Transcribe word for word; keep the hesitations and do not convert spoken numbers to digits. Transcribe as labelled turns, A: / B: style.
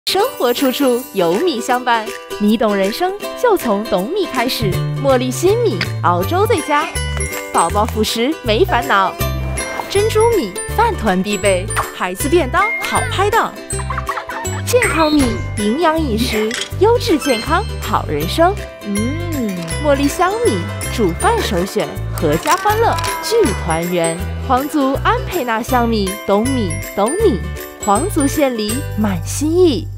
A: 生活处处有米相伴，你懂人生就从懂米开始。茉莉新米，熬粥最佳，宝宝辅食没烦恼。珍珠米饭团必备，孩子便当好拍档。健康米，营养饮食，优质健康好人生。嗯，茉莉香米，煮饭首选，阖家欢乐聚团圆。皇族安培纳香米，懂米懂你，皇族献礼满心意。